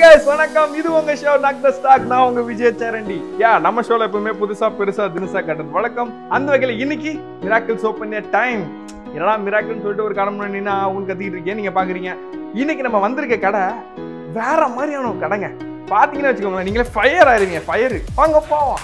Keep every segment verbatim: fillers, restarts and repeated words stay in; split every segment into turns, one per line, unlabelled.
guys, வணக்கம். இது உங்க ஷோ நாக் தி ஸ்டாக். நான் உங்க விஜய் சரண்டி. யா, நம்ம ஷோல எப்பவுமே புதுசா பெருசா தினசா கட்டது வழக்கம். அந்த வகையில இன்னைக்கு மிராக்கிள்ஸ் ஓபன் டைம். என்னடா மிராக்கிள்னு சொல்லிட்டு ஒரு கடை முன்னாடி நின்னா அவங்க கத்திட்டு இருக்கேன் நீங்க பாக்குறீங்க. இன்னைக்கு நம்ம வந்திருக்க கடை வேற மாதிரியான ஒரு கடைங்க. பாத்தீங்கன்னா வச்சுக்கோங்களேன், நீங்களே ஃபயர் ஆயிருவீங்க. ஃபயர் வாங்க போவோம்.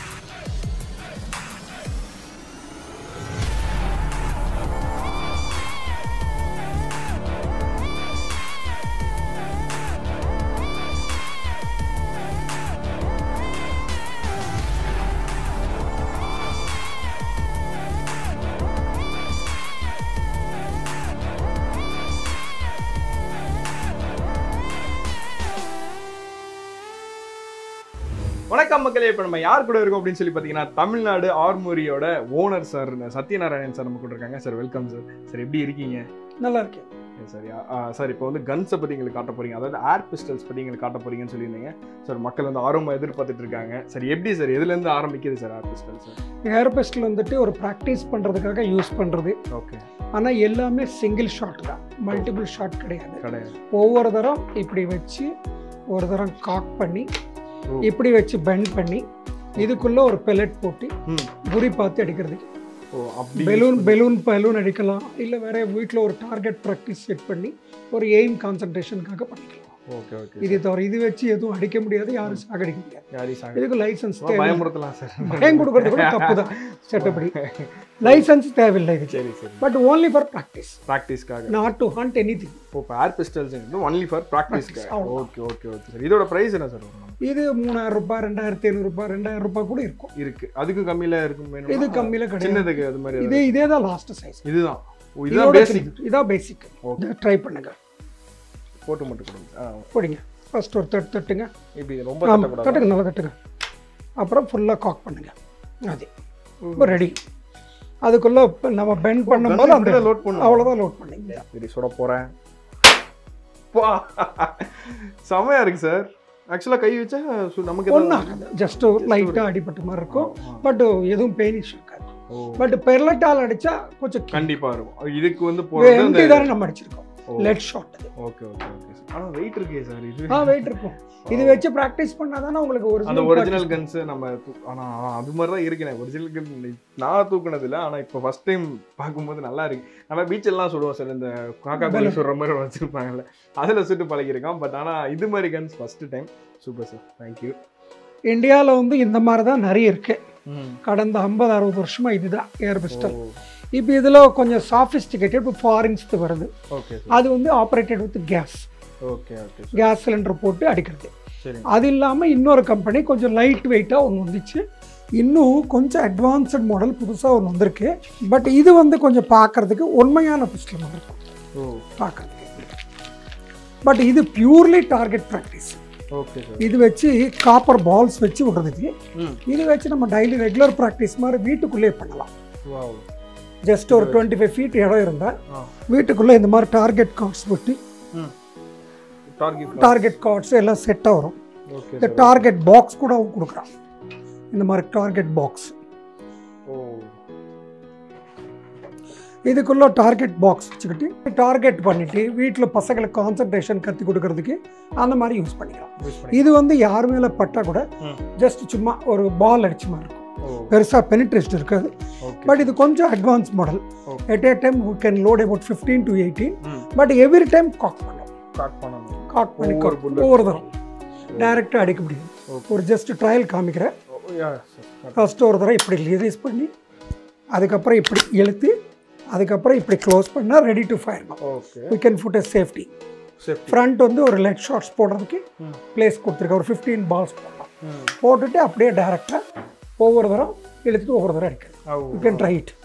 வணக்கம் மக்களே, இப்போ நம்ம யார் கூட இருக்கோம் அப்படின்னு சொல்லி பார்த்தீங்கன்னா Tamil Nadu ஆர்மூரியோட owner sir Sathyanarayanan sir நம்ம கூட இருக்காங்க. Sir welcome sir. சார் எப்படி இருக்கீங்க?
நல்லா இருக்கேன்
சரியா சார். இப்போ வந்து கன்ஸை பற்றி எங்களுக்கு காட்ட போறீங்க, அதாவது ஏர் பிஸ்டல்ஸ் பற்றி எங்களுக்கு காட்ட போறீங்கன்னு சொல்லியிருந்தீங்க சார். மக்கள் வந்து ஆர்வமாக எதிர்பார்த்துட்டு இருக்காங்க. சரி, எப்படி சார் எதுலேருந்து ஆரம்பிக்குது sir air pistol? Sir
air pistol வந்துட்டு ஒரு ப்ராக்டிஸ் பண்ணுறதுக்காக யூஸ் பண்ணுறது.
ஓகே.
ஆனால் எல்லாமே சிங்கிள் ஷாட் தான், மல்டிபிள் ஷாட் கிடையாது.
கிடையாது.
ஒவ்வொரு தரம் இப்படி வச்சு ஒரு தரம் காக் பண்ணி இப்படி வச்சு பெண்ட் பண்ணி இதுக்குள்ள ஒரு பெலட் போட்டு குறி பார்த்து அடிக்கிறதுக்கு. பெலூன் பெலூன் பெலூன் அடிக்கலாம், இல்லை வேற வீட்டில் ஒரு டார்கெட் ப்ராக்டிஸ் செட் பண்ணி ஒரு எய்ம் கான்சன்ட்ரேஷனுக்காக பண்ணிக்கலாம்.
Okay okay.
இது தவிர இது வச்சு எதுவும் அடிக்க முடியாது, யாரும் சாகடிக்க முடியாது. இதுக்கு லைசன்ஸ்
பயமுறுத்தலாம் சார்.
பயம் கொடுக்கறது கூட தப்பு தான் சட்டப்படி. லைசன்ஸ் தேவையில்லை இது. சரி சரி. But only for practice.
ப்ராக்டிஸ்க்காக.
Not to hunt anything.
இப்போ ஏர் பிஸ்டல்ஸ் ஒன்லி ஃபார் ப்ராக்டிஸ்க்காக. Okay okay okay sir. இதோட பிரைஸ் என்ன சார் வரும்?
இது மூணாயிரம் ரூபாய், ரெண்டாயிரத்தி ஐநூறு ரூபாய், ரெண்டாயிரம் ரூபாய் கூட இருக்கும்.
இருக்கு. அதுக்கு கம்மியில இருக்கும்.
இது கம்மியில கிடையாது.
சின்னதுக்கு அது மாதிரி.
இது இதே தான் லாஸ்ட் சைஸ்.
இதுதான். இதுதான் பேசிக்.
இதான் பேசிக். ஓகே, ட்ரை பண்ணுங்க.
போட்டு மட்டும் கொடுங்க.
போடுங்க. ஃபர்ஸ்ட் ஒரு தட்டு தட்டுங்க.
இப்படி ரொம்ப தட்ட கூடாது.
தட்டுங்க, நல்லா தட்டுங்க. அப்புறம் ஃபுல்லா காக் பண்ணுங்க. அது இப்போ ரெடி. அதுக்குள்ள நம்ம பெண்ட் பண்ணும்போது அந்த
லோட் பண்ணனும்.
அவ்வளவுதான் லோட் பண்ணீங்க.
சரி, சுட போறேன். வா, செமையா இருக்கு சார். ஆக்சுவலா கை வச்சா நமக்கு
ஒண்ணாகாது, ஜஸ்ட் லைட்டா அடிபட்ட மாதிரி இருக்கும். பட் எதுவும் பெயினிஷ் இருக்காது. பட் பெர்லட்டால் அடிச்சா கொஞ்சம்
கண்டிப்பா இருக்கும். இதுக்கு வந்து போறது
எம்டி தான நம்ம அடிச்சிருக்கோம். Lead shot.
Okay okay okay. ஆனா வெயிட் இருக்கே சார். இது
ஆ வெயிட் இருக்கும். இது வெச்சு பிராக்டீஸ் பண்ணாதானே உங்களுக்கு ஒரிஜினல்
அந்த ஒரிஜினல் கன்ஸ் நம்ம. ஆனா அது மாதிரி தான் இருக்கு. ஒரிஜினல் கன் நான் தூக்குனது இல்ல, ஆனா இப்போ ஃபர்ஸ்ட் டைம் பாக்கும்போது நல்லா இருக்கு. நம்ம பீச் எல்லாம் சுடுவோம் சார், இந்த காக்கா பலி சுடுற மாதிரி வச்சிருப்பாங்கல்ல, அதுல சுட்டு பழகிருக்கோம். பட் ஆனா இது மாதிரி guns first time. Super sir, thank you.
இந்தியாவில் வந்து இந்த மாதிரி தான் நிறைய இருக்கு. கடந்த ஐம்பது அறுபது வருஷமா இதுதான் ஏர் பிஸ்டல். இப்போ இதில் கொஞ்சம் சாஃபிஸ்டிகேட்டட் இப்போ ஃபாரின்ஸ்து வருது. அது வந்து operated with gas.
Okay okay.
Gas cylinder போட்டு அடிக்கிறது. அது இல்லாமல் இன்னொரு கம்பெனி கொஞ்சம் லைட் வெயிட்டாக ஒன்று வந்துச்சு. இன்னும் கொஞ்சம் அட்வான்ஸ்ட் மாடல் புதுசாக ஒன்று வந்திருக்கு. பட் இது வந்து கொஞ்சம் பார்க்கறதுக்கு உண்மையான பிஸ்டல் மாதிரி இருக்கும் பார்க்கறதுக்கு. பட் இது purely target practice.
Okay sir.
இது வச்சு காப்பர் பால்ஸ் வச்சு விடுறதுக்கு. இது வச்சு நம்ம டெய்லி ரெகுலர் ப்ராக்டிஸ் மாதிரி வீட்டுக்குள்ளே பண்ணலாம். ஜஸ்ட் ஒரு டுவெண்ட்டி ஃபைவ் ஃபீட் இடம் இருந்தால் வீட்டுக்குள்ளே இந்த மாதிரி டார்கெட் கார்ட்ஸ் விட்டு டார்கெட் கார்ட்ஸ் எல்லாம் செட்டாக வரும். இந்த டார்கெட் பாக்ஸ் கூட அவங்க கொடுக்குறான். இந்த மாதிரி டார்கெட் பாக்ஸ். இதுக்குள்ள டார்கெட் பாக்ஸ் வச்சுக்கிட்டு டார்கெட் பண்ணிட்டு வீட்டில் பசங்களுக்கு கான்சன்ட்ரேஷன் கற்றுக் கொடுக்கறதுக்கு அந்த மாதிரி யூஸ் பண்ணிக்கலாம். இது வந்து யார் மேலே பட்டா கூட ஜஸ்ட் சும்மா ஒரு பால் அடிச்ச மாதிரி இருக்கும். பெருசாக பெனிட்ரேஷன் இருக்காது. பட் இது கொஞ்சம் advance model. At a time we can load about fifteen to eighteen. But every time cock பண்ணணும். காக் பண்ணி ஒவ்வொரு தரம் டைரெக்டாக அடிக்க முடியும். ஒரு ஜஸ்ட் ட்ரையல் காமிக்கிறேன். ஃபர்ஸ்ட் ஒரு தரம் இப்படி ரிலீஸ் பண்ணி அதுக்கப்புறம் இப்படி இழுத்து அதுக்கப்புறம் இப்படி க்ளோஸ் பண்ணால் ready to fire. We can put a safety. Front வந்து ஒரு லெட் ஷாட்ஸ் போடுறதுக்கு பிளேஸ் கொடுத்துருக்கேன். ஒரு ஃபிஃப்டீன் பால்ஸ் போடலாம். போட்டுட்டு அப்படியே டைரெக்டாக ஒவ்வொரு தரம் இழுத்துட்டு ஒவ்வொரு தரம் அடிக்கிறது. You can try it.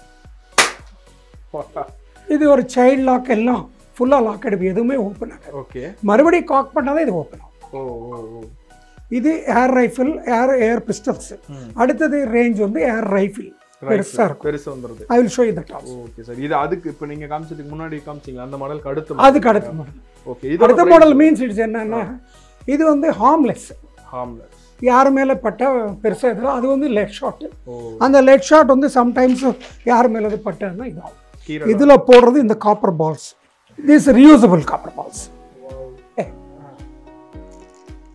இது ஒரு சைல்ட் லாக், எல்லாம் ஃபுல்லாக லாக் அடிப்பு, எதுவுமே ஓப்பன் ஆகாது. ஓகே. மறுபடியும் காக் பண்ணால் தான் இது ஓப்பன் ஆகும். இது air rifle, air air pistols. அடுத்தது ரேஞ்ச் வந்து ஏர் ரைஃபிள் பெருசா இருக்கும். பெருசா வந்துருது. I will show you that also.
Okay sir. இது அதுக்கு இப்போ நீங்க காமிச்சதுக்கு முன்னாடி காமிச்சீங்க அந்த மாடலுக்கு அடுத்து
அதுக்கு அடுத்த மாடல். ஓகே. இது அடுத்த மாடல் மீன்ஸ் இட்ஸ் என்னன்னா இது வந்து ஹார்ம்லெஸ். ஹார்ம்லெஸ். யார் மேலே பட்டா பெருசாக இதெல்லாம் அது வந்து லெட் ஷாட். அந்த லெட் ஷாட் வந்து சம்டைம்ஸ் யார் மேலே பட்டான்னா இதாகும். இதில் போடுறது இந்த copper balls. This reusable copper balls.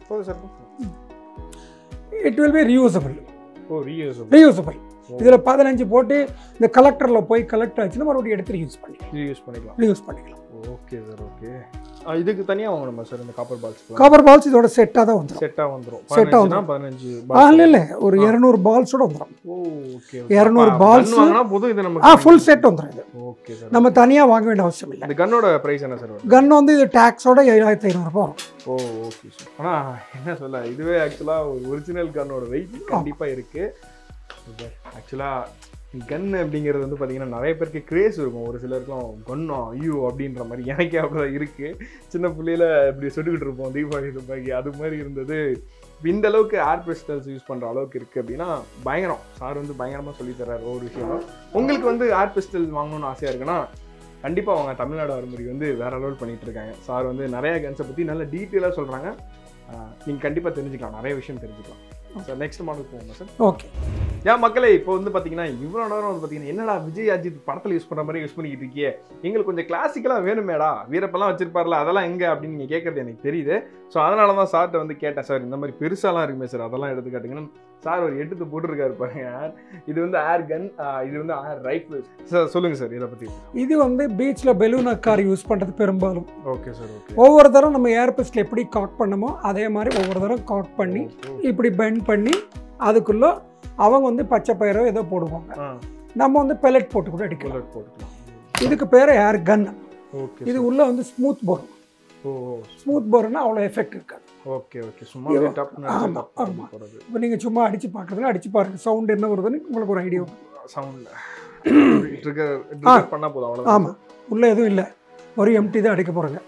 போதும் sir.
It will be reusable.
Oh reusable.
Reusable. இதில் பதினஞ்சு போட்டு இந்த கலெக்டரில் போய் கலெக்ட் ஆச்சுன்னா மறுபடியும் எடுத்து யூஸ் பண்ணிக்கலாம்.
ரீயூஸ் பண்ணிக்கலாம்.
ரீயூஸ் பண்ணிக்கலாம்.
Okay sir. ஓகே. இதுக்கு தனியாக வாங்கணுமா சார் இந்த காப்பர் பால்ஸ்?
காப்பர் பால்ஸ் இதோட செட்டாக தான் வந்துடும்.
செட்டாக வந்துடும்.
செட்டாக வந்துடும்.
பதினஞ்சு
ஆ இல்லை இல்லை ஒரு இரநூறு பால்ஸோட வந்துடும்.
ஓ ஓகே.
இரநூறு பால்ஸ்
வாங்கினா போதும் இது நமக்கு.
ஆ ஃபுல் செட் வந்துடும் இது.
Okay sir.
நம்ம தனியாக வாங்க வேண்டிய அவசியம் இல்லை.
இந்த கன்னோட ப்ரைஸ் என்ன சார்?
கன் வந்து இது டேக்ஸோட ஏழாயிரத்தி ஐநூறுரூபா வரும்.
Oh okay sir. ஆனால் என்ன சொல்ல, இதுவே ஆக்சுவலாக ஒரு ஒரிஜினல் கன்னோட வெயிட் கண்டிப்பாக இருக்குது. ஆக்சுவலாக கன் அப்படிங்கிறது வந்து பார்த்தீங்கன்னா நிறைய பேருக்கு கிரேஸ் இருக்கும். ஒரு சிலருக்கும் கன்னோ ஐயோ அப்படின்ற மாதிரி எனக்கே அப்படிதான் இருக்குது. சின்ன பிள்ளையில இப்படி சொல்லிக்கிட்டு இருப்போம் தீபாவளி துப்பாக்கி அது மாதிரி இருந்தது. இந்த அளவுக்கு ஏர் பிஸ்டல்ஸ் யூஸ் பண்ணுற அளவுக்கு இருக்குது அப்படின்னா பயங்கரம். சார் வந்து பயங்கரமாக சொல்லித்தர்றாரு ஒவ்வொரு விஷயம். உங்களுக்கு வந்து ஏர் பிஸ்டல் வாங்கணும்னு ஆசையாக இருக்குன்னா கண்டிப்பாக அவங்க தமிழ்நாடு ஆர்மரி வந்து வேற லெவல் பண்ணிட்டு இருக்காங்க. சார் வந்து நிறைய கன்ஸை பற்றி நல்ல டீட்டெயிலாக சொல்கிறாங்க. நீங்கள் கண்டிப்பாக தெரிஞ்சுக்கலாம், நிறைய விஷயம் தெரிஞ்சுக்கலாம். சார் நெக்ஸ்ட் மாடல் போவோம் சார்.
ஓகே.
ஏன் மக்களே இப்போ வந்து பார்த்தீங்கன்னா இவ்வளோ நேரம் வந்து பார்த்தீங்கன்னா என்னடா விஜய் அஜித் படத்தில் யூஸ் பண்ணுற மாதிரி யூஸ் பண்ணிக்கிட்டு இருக்கியே, எங்களுக்கு கொஞ்சம் கிளாசிக்கலாக வேணுமேடா, வீரப்பெல்லாம் வச்சிருப்பார்ல அதெல்லாம் எங்கே அப்படின்னு நீங்கள் கேட்குறது எனக்கு தெரியுது. ஸோ அதனால தான் சார்கிட்ட வந்து கேட்டேன், சார் இந்த மாதிரி பெருசாலாம் இருக்குமே சார் அதெல்லாம் எடுத்து காட்டுங்கன்னு. சார் ஒரு எடுத்து போட்டுருக்காரு பாருங்க. இது வந்து ஏர் கன், இது வந்து ஏர் ரைஃபிள். சார் சொல்லுங்கள் சார் இதை பற்றி.
இது வந்து பீச்சில் பெலூன் கார் யூஸ் பண்ணுறது பெரும்பாலும்.
Okay sir. ஓகே.
ஒவ்வொரு தரம் நம்ம ஏர் பிஸ்டல் எப்படி காக் பண்ணமோ அதே மாதிரி ஒவ்வொரு தரம் காக் பண்ணி இப்படி பெண்ட் பண்ணி அதுக்குள்ளே அவங்க வந்து பச்சை பயிரோ ஏதோ போடுவாங்க. நம்ம வந்து பெலட் போட்டு கூட அடிக்கலாம். இதுக்கு பேர் ஏர் கன். இது உள்ள வந்து ஸ்மூத் போர். ஸ்மூத் போர்னா அவ்வளோ எஃபெக்ட் இருக்காது.
Okay okay. சும்மா
ஆமாம் ஆமாம். இப்போ நீங்கள் சும்மா அடித்து பார்க்குறதுனா அடித்து பாருங்கள், சவுண்ட் என்ன வருதுன்னு உங்களுக்கு ஒரு ஐடியா வரும்.
சவுண்டில் ட்ரிகர் பண்ணால் போதும் அவ்வளோ.
ஆமாம். உள்ளே எதுவும் இல்லை, ஒரு எம்டி தான் அடிக்க போகிறாங்க.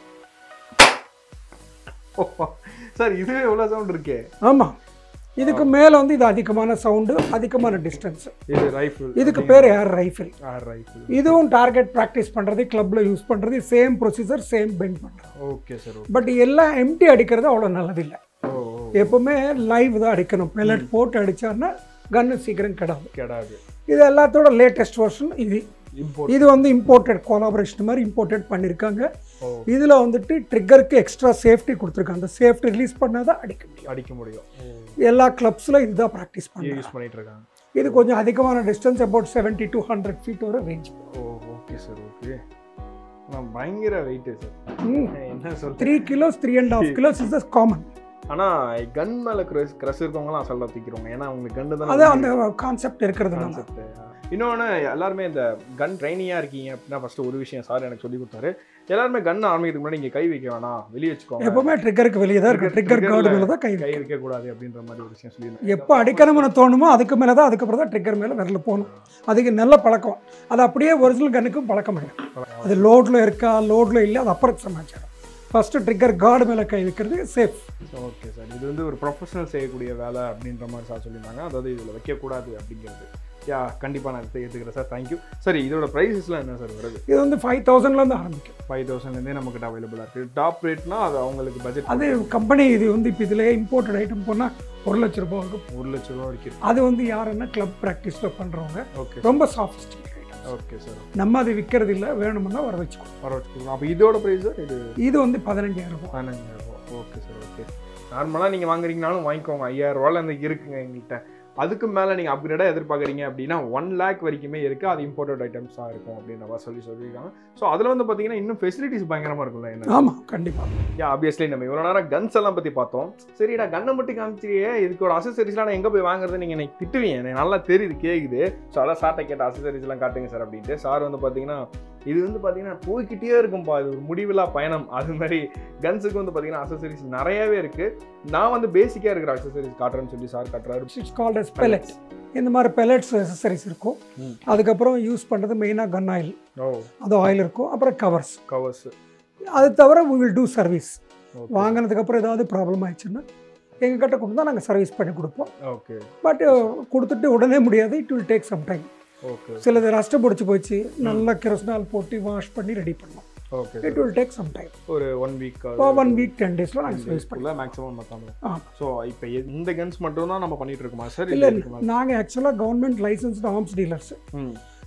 சார் இதுவே எவ்வளோ சவுண்ட் இருக்கே.
ஆமாம். இதுக்கு மேலே வந்து இது அதிகமான சவுண்டு, அதிகமான டிஸ்டன்ஸ்.
இது ரைஃபிள்.
இதுக்கு பேர் ஏர் ரைஃபிள்.
Air rifle.
இதுவும் டார்கெட் ப்ராக்டிஸ் பண்ணுறது, கிளப்பில் யூஸ் பண்ணுறது, சேம் ப்ரொசீஜர், சேம் பெண்ட் பண்ணுறது.
Okay sir.
பட் எல்லாம் எம்டி அடிக்கிறது அவ்வளோ நல்லதில்லை. எப்போவுமே லைவ் தான் அடிக்கணும். பெலட் போட்டு அடித்தாருன்னா கன்னு சீக்கிரம் கிடாது
கிடாது.
இது எல்லாத்தோட லேட்டஸ்ட் வெர்ஷன் இது. இது வந்து இம்போர்ட்டட் கொலாபரேஷன் மாதிரி இம்போர்ட்டட் பண்ணியிருக்காங்க. இதில் வந்துட்டு ட்ரிக்கருக்கு எக்ஸ்ட்ரா சேஃப்டி கொடுத்துருக்காங்க. அந்த சேஃப்டி ரிலீஸ் பண்ணால் தான் அடிக்க முடியும்
அடிக்க முடியும்
எல்லா கிளப்ஸில் இதுதான் ப்ராக்டிஸ் பண்ணி
யூஸ் பண்ணிட்டு இருக்காங்க.
இது கொஞ்சம் அதிகமான distance, about seventy to hundred feet வரை range.
Oh okay sir. Okay. நான் பயங்கர வெயிட்டு சார். என்ன சொல்
three kilos three and half kilos is the common.
ஆனால் கன் மேலே க்ரஸ் க்ரஸ் இருக்கவங்களாம் அசல்ல தூக்கிடுவாங்க. ஏன்னா உங்களுக்கு கன்னு தான்
அது அந்த கான்செப்ட் இருக்கிறது.
கான்செப்ட் இன்னொன்று எல்லாருமே இந்த கன் ட்ரைனிங்காக இருக்கீங்க அப்படின்னா ஃபஸ்ட்டு ஒரு விஷயம் சார் எனக்கு சொல்லி கொடுத்தாரு. எல்லாருமே கன் ஆரம்பிக்கிறதுக்கு முன்னாடி இங்கே கை வைக்க வேணாம், வெளியே வச்சுக்கோங்க.
எப்பவுமே ட்ரிக்கருக்கு வெளியே தான் இருக்கு. ட்ரிக்கர் கார்டு மேலே தான் கை
கை வைக்கக்கூடாது அப்படின்ற மாதிரி ஒரு விஷயம் சொல்லி.
எப்போ அடிக்கணும்னு தோணுமோ அதுக்கு மேலே தான், அதுக்கப்புறம் தான் ட்ரிக்கர் மேலே விரல போகணும். அதுக்கு நல்ல பழக்கம். அது அப்படியே ஒரிஜினல் கன்னுக்கும் பழக்கம் இல்லை. அது லோடில் இருக்கா லோடில் இல்லை, அது அப்புறம் சமாச்சாரம். ஃபஸ்ட்டு ட்ரிக்கர் கார்டு மேலே கை வைக்கிறது சேஃப்.
Okay sir. இது வந்து ஒரு ப்ரொஃபஷனல் செய்யக்கூடிய வேலை அப்படின்ற மாதிரி சார் சொல்லியிருந்தாங்க. அதாவது இதில் வைக்கக்கூடாது அப்படிங்கிறது. யா கண்டிப்பாக நான் ஏற்றுக்கிறேன் சார். தேங்க்யூ. சரி இதோட ப்ரைஸஸ்லாம் என்ன சார் வருது?
இது வந்து ஃபைவ் தௌசண்ட்லேருந்து ஆரம்பிக்கும்.
ஃபைவ் தௌசண்ட்லேருந்தே நம்மகிட்ட அவைலபிளாக இருக்குது. டாப் ரேட்னா அது அவங்களுக்கு பட்ஜெட்.
அது கம்பெனி இது வந்து இப்போ இதில் இம்போர்ட்டட் ஐட்டம் போனால் ஒரு லட்ச ரூபா வரைக்கும்.
ஒரு லட்ச ரூபா வரைக்கும்.
அது வந்து யாருன்னா கிளப் ப்ராக்டிஸில் பண்ணுறவங்க.
ஓகே.
ரொம்ப சாஃபிஸ்டிகேட்.
Okay sir.
நம்ம அது விற்கிறது இல்லை, வேணும்னா வர வச்சுக்கோம்.
வர வச்சுக்கோங்க. அப்போ இதோட ப்ரைஸ் சார்? இது
இது வந்து பதினஞ்சாயிரம் ரூபா.
பதினஞ்சாயிரம் ரூபா. Okay sir. ஓகே. நார்மலாக நீங்கள் வாங்குறீங்கனாலும் வாங்கிக்கோங்க. ஐயாயிரம் ரூபாயில் இருக்குங்க எங்கள்கிட்ட. அதுக்கு மேலே நீங்கள் அப்கிரேடாக எதிர்பார்க்குறீங்க அப்படின்னா ஒன் லேக் வரைக்குமே இருக்குது. அது இம்போர்ட்டட் ஐட்டம்ஸாக இருக்கும் அப்படின்ற மாதிரி சொல்லி சொல்லியிருக்காங்க. ஸோ அதில் வந்து பார்த்தீங்கன்னா இன்னும் ஃபெசிலிட்டிஸ் பயங்கரமாக இருக்கும்ல என்ன?
ஆமாம் கண்டிப்பாக.
யா ஆப்வியஸ்லி நம்ம இவ்வளோ நேரம் கன்ஸ் எல்லாம் பற்றி பார்த்தோம். சரிடா கன்னை மட்டும் காமிச்சிரியே, இதுக்கு ஒரு அசசரிஸ்லாம் நான் எங்கே போய் வாங்குறது நீங்கள் எனக்கு திட்டுவீங்க, எனக்கு நல்லா தெரியுது கேட்குது. ஸோ அதான் சார்ட்டை கேட்ட அசசரிஸ்லாம் காட்டுங்க சார் அப்படின்ட்டு. சார் வந்து பார்த்தீங்கன்னா இது வந்து பார்த்தீங்கன்னா போய்கிட்டே இருக்கும்பா, இது ஒரு முடிவில்லா பயணம். அது மாதிரி கன்ஸுக்கு வந்து பார்த்தீங்கன்னா அசசரிஸ் நிறையவே இருக்குது. நான் வந்து பேசிக்காக இருக்கிற அசசரிஸ் காட்டுறேன்னு சொல்லி சார் காட்டுறாரு.
It's called as pellet. இந்த மாதிரி பெலட்ஸ் அசசரிஸ் இருக்கும். அதுக்கப்புறம் யூஸ் பண்ணுறது மெயினாக கன் ஆயில். ஓ அது ஆயில் இருக்கும். அப்புறம் கவர்ஸ்
கவர்ஸ்
அது தவிர we will do சர்வீஸ். வாங்கினதுக்கப்புறம் ஏதாவது ப்ராப்ளம் ஆயிடுச்சுன்னா எங்ககிட்ட கொண்டு தான் நாங்கள் சர்வீஸ் பண்ணி கொடுப்போம்.
ஓகே.
பட் கொடுத்துட்டு உடனே முடியாது. It will take some time.
Okay.
சிலது ரஸ்ட்டு பிடிச்சி போச்சு, நல்லா கிரஸ்னால் போட்டு வாஷ் பண்ணி ரெடி பண்ணோம். Okay. It will take some time.
ஒரு one week
one week ten டேஸில் நாங்கள் சர்வீஸ் பண்ணலாம்
மேக்ஸிமம் மொத்தம். ஆ ஸோ இப்போ இந்த கன்ஸ் மட்டும் தான் நம்ம பண்ணிட்டு இருக்கோமா சார்?
இல்லை, நாங்கள் ஆக்சுவலாக கவர்மெண்ட் லைசன்ஸ்டு ஆர்ம்ஸ் டீலர்ஸ்.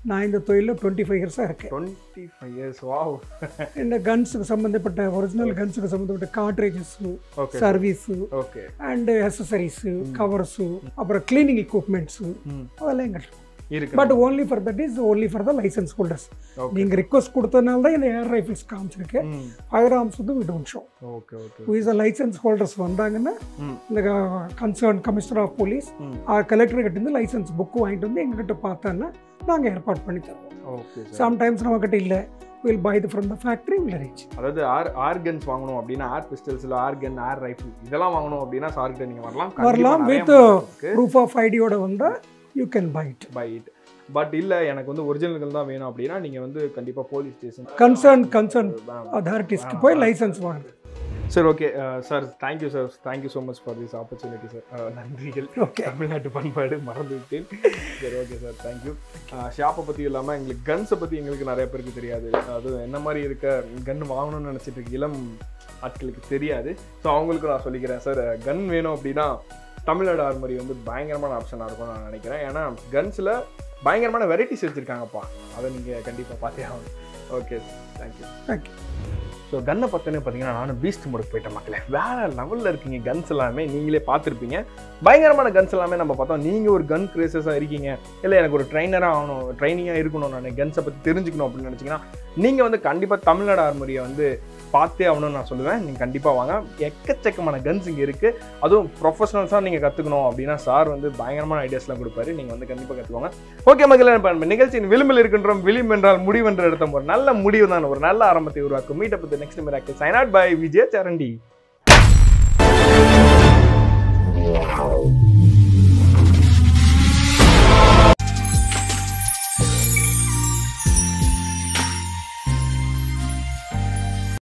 நான் இந்த தொழிலில் டுவெண்ட்டி ஃபைவ் இயர்ஸாக இருக்கேன்.
Twenty five years wow.
இந்த கன்ஸுக்கு சம்மந்தப்பட்ட ஒரிஜினல் கன்ஸுக்கு சம்மந்தப்பட்ட cartridges, service,
okay,
and accessories, covers, அப்புறம் கிளீனிங் எக்யூப்மெண்ட்ஸு அதெல்லாம் எங்கள்கிட்ட
இருக்கு.
But only for that is only for the licence holders. நீங்கள் ரிக்வஸ்ட் கொடுத்ததுனால தான் இந்த ஏர் ரைஃபிள்ஸ் காமிச்சிருக்கேன். ஃபயர் ஆர்ம்ஸ் வந்து we don't show.
Okay okay.
Who is the licence holders வந்தாங்கன்னா இந்த கன்சர்ன் கமிஷனர் ஆஃப் போலீஸ் கலெக்டர்கிட்ட இருந்து லைசன்ஸ் புக்கு வாங்கிட்டு வந்து எங்ககிட்ட பார்த்தாங்கன்னா நாங்கள் ஏற்பாடு பண்ணி தருவோம்.
ஓகே.
சம்டைம்ஸ் நம்மக்கிட்ட இல்லை, will buy the from the factory will arrange.
அதாவது ஆர் ஆர் கன்ஸ் வாங்கணும் அப்படின்னா ஆர் பிஸ்டல்ஸில் ஆர் கன், ஆர் ரைஃபிள் இதெல்லாம் வாங்கணும் அப்படின்னா சார்கிட்ட நீங்கள் வரலாம்
வரலாம் வித் ப்ரூஃப் ஆஃப் ஐடியோட வந்தால் you can buy it
buy it. But இல்லை எனக்கு வந்து ஒரிஜினல்கள் தான் வேணும் அப்படின்னா நீங்கள் வந்து கண்டிப்பாக போலீஸ் ஸ்டேஷன்
கன்சர்ன் கன்சர்ன் அதாரிட்டிஸ்க்கு போய் லைசன்ஸ் வாங்க.
Sir okay sir, thank you sir, thank you so much for this opportunity sir. நன்றிகள்.
ஓகே,
தமிழ்நாட்டு பண்பாடு மறந்து விட்டேன். சரி ஓகே சார், தேங்க்யூ. ஷாப்பை பற்றி இல்லாமல் எங்களுக்கு கன்ஸை பற்றி எங்களுக்கு நிறைய பேருக்கு தெரியாது. அது என்ன மாதிரி இருக்க கன் வாங்கணும்னு நினச்சிட்டு இருக்கு இளம் ஆட்களுக்கு தெரியாது. ஸோ அவங்களுக்கு நான் சொல்லிக்கிறேன் சார், கன் வேணும் அப்படின்னா தமிழ்நாடு ஆர்மரி வந்து பயங்கரமான ஆப்ஷனாக இருக்கும்னு நான் நினைக்கிறேன். ஏன்னா கன்ஸில் பயங்கரமான வெரைட்டிஸ் வச்சுருக்காங்கப்பா, அதை நீங்கள் கண்டிப்பாக பார்த்தே ஆகணும். Okay, thank you
thank you.
ஸோ கன்னை பார்த்தோன்னே பார்த்தீங்கன்னா நானும் பீஸ்ட் மோடுக்கு போயிட்டேன் மக்களே. வேறு லெவலில் இருக்கீங்க கன்ஸ் எல்லாமே, நீங்களே பார்த்துருப்பீங்க. பயங்கரமான கன்ஸ் எல்லாமே நம்ம பார்த்தோம். நீங்கள் ஒரு கன் கிரேசஸாக இருக்கீங்க, இல்லை எனக்கு ஒரு ட்ரைனராக ஆகணும், ட்ரைனிங்காக இருக்கணும், நான் கன்ஸை பற்றி தெரிஞ்சுக்கணும் அப்படின்னு நினச்சிங்கன்னா நீங்கள் வந்து கண்டிப்பாக தமிழ்நாடு ஆர்மரியை வந்து பார்த்தே ஆகணும்னு நான் சொல்லுவேன். நீங்கள் கண்டிப்பாக வாங்க, எக்கச்சக்கமான கன்ஸ் இங்கே இருக்குது. அதுவும் ப்ரொஃபஷனல்ஸாக நீங்கள் கற்றுக்கணும் அப்படின்னா சார் வந்து பயங்கரமான ஐடியாஸ்லாம் கொடுப்பாரு. நீங்கள் வந்து கண்டிப்பாக கற்றுவாங்க. ஓகே மக்களே, நிகழ்ச்சியின் விளிம்பில் இருக்கின்றோம். விளிம்பு என்றால் முடிவென்ற இடத்த ஒரு நல்ல முடிவு தான் ஒரு நல்ல ஆரம்பத்தை உருவாக்கும். Meet up with next miracle. Sign out by Vijay சரண்டி.